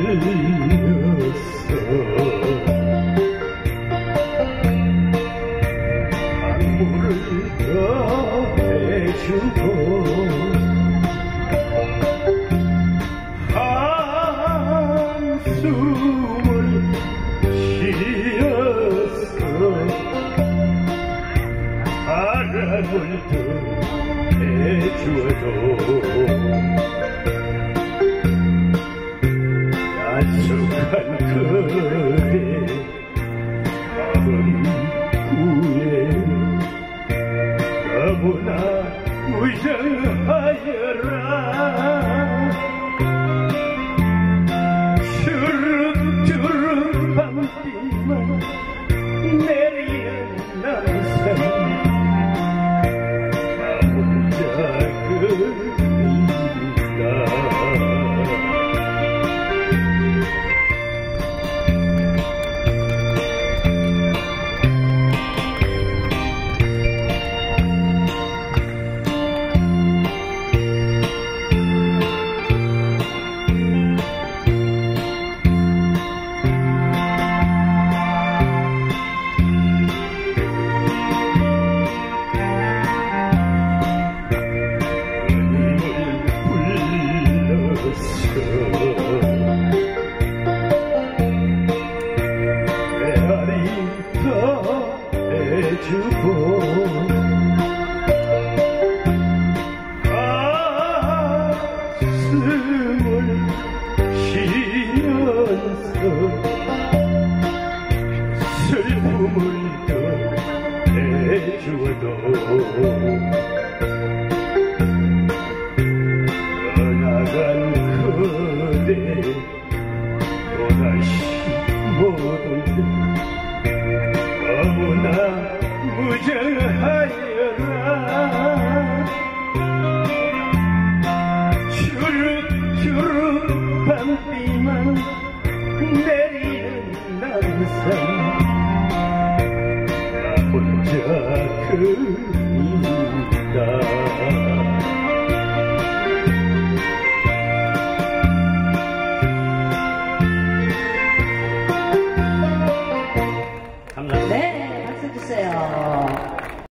강물을 더해주고 한숨을 쉬었어 바람을 더해주어도 약속한 그대 마음 후에 너무나 무정하여라 주름주름 밤비만 내리는 남산 나 혼자 그린다 메아리 더해주고 가슴을 쉬면서 슬픔을 더해주어도 떠나간 그대 또다시 못 온다 너무나 무정하여라 주룩주룩 밤비만 내리는 남산 나 혼자 그린다 네, 박수 주세요.